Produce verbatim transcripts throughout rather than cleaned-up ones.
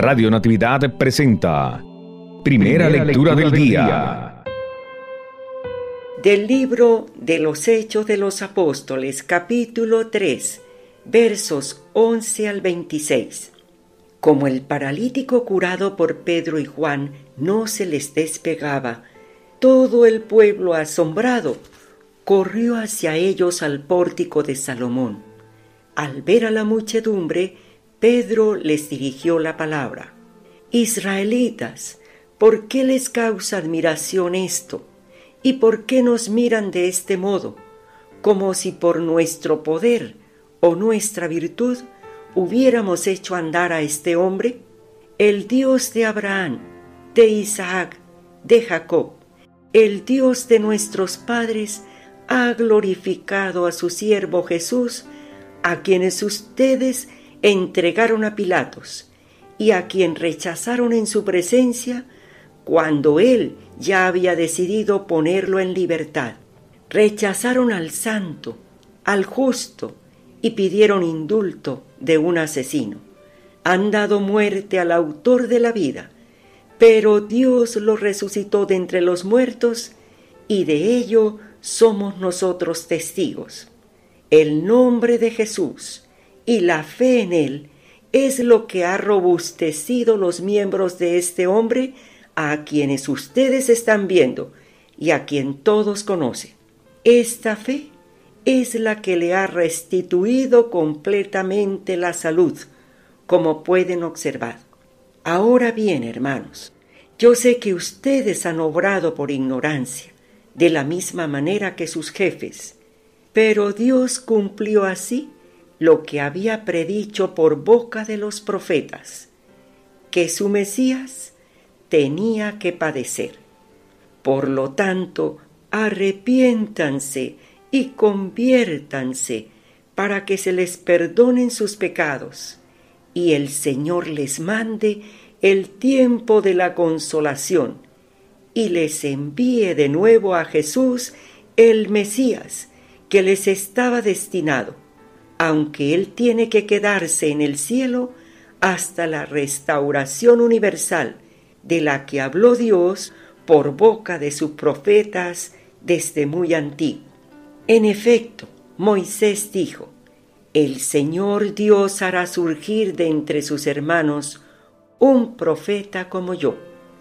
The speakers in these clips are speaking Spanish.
Radio Natividad presenta Primera, Primera lectura, lectura del, del día. día. Del libro de los Hechos de los Apóstoles, capítulo tres, versos once al veintiséis. Como el paralítico curado por Pedro y Juan no se les despegaba, todo el pueblo asombrado corrió hacia ellos al pórtico de Salomón. Al ver a la muchedumbre, Pedro les dirigió la palabra. Israelitas, ¿por qué les causa admiración esto? ¿Y por qué nos miran de este modo? Como si por nuestro poder o nuestra virtud hubiéramos hecho andar a este hombre. El Dios de Abraham, de Isaac, de Jacob, el Dios de nuestros padres, ha glorificado a su siervo Jesús, a quienes ustedes entregaron a Pilatos y a quien rechazaron en su presencia cuando él ya había decidido ponerlo en libertad. Rechazaron al santo, al justo, y pidieron indulto de un asesino. Han dado muerte al autor de la vida, pero Dios lo resucitó de entre los muertos, y de ello somos nosotros testigos. El nombre de Jesús y la fe en él es lo que ha robustecido los miembros de este hombre, a quienes ustedes están viendo y a quien todos conocen. Esta fe es la que le ha restituido completamente la salud, como pueden observar. Ahora bien, hermanos, yo sé que ustedes han obrado por ignorancia, de la misma manera que sus jefes, pero Dios cumplió así lo que había predicho por boca de los profetas, que su Mesías tenía que padecer. Por lo tanto, arrepiéntanse y conviértanse para que se les perdonen sus pecados y el Señor les mande el tiempo de la consolación y les envíe de nuevo a Jesús, el Mesías, que les estaba destinado, aunque Él tiene que quedarse en el cielo hasta la restauración universal de la que habló Dios por boca de sus profetas desde muy antiguo. En efecto, Moisés dijo: el Señor Dios hará surgir de entre sus hermanos un profeta como yo.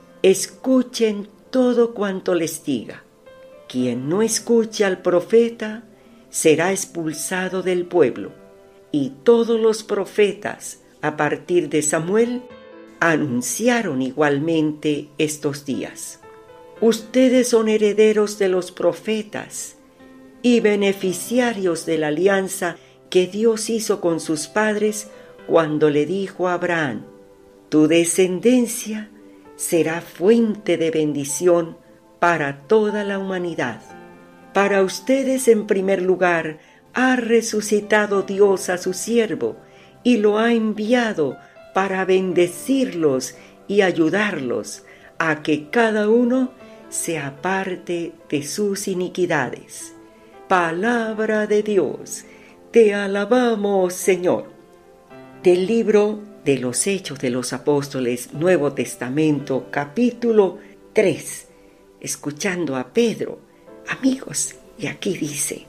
Escuchen todo cuanto les diga. Quien no escuche al profeta será expulsado del pueblo. Y todos los profetas, a partir de Samuel, anunciaron igualmente estos días. Ustedes son herederos de los profetas y beneficiarios de la alianza que Dios hizo con sus padres cuando le dijo a Abraham: tu descendencia será fuente de bendición para toda la humanidad. Para ustedes, en primer lugar, ha resucitado Dios a su siervo y lo ha enviado para bendecirlos y ayudarlos a que cada uno se aparte de sus iniquidades. Palabra de Dios, te alabamos, Señor. Del libro de los Hechos de los Apóstoles, Nuevo Testamento, capítulo tres, escuchando a Pedro, amigos, y aquí dice: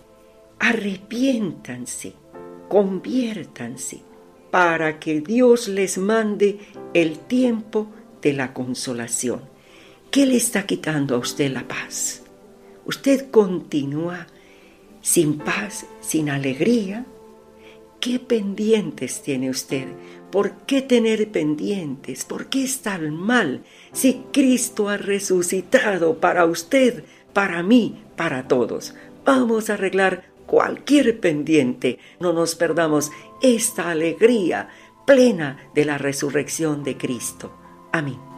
arrepiéntanse, conviértanse, para que Dios les mande el tiempo de la consolación. ¿Qué le está quitando a usted la paz? ¿Usted continúa sin paz, sin alegría? ¿Qué pendientes tiene usted? ¿Por qué tener pendientes? ¿Por qué estar mal si Cristo ha resucitado para usted, para mí, para todos? Vamos a arreglar cualquier pendiente. No nos perdamos esta alegría plena de la resurrección de Cristo. Amén.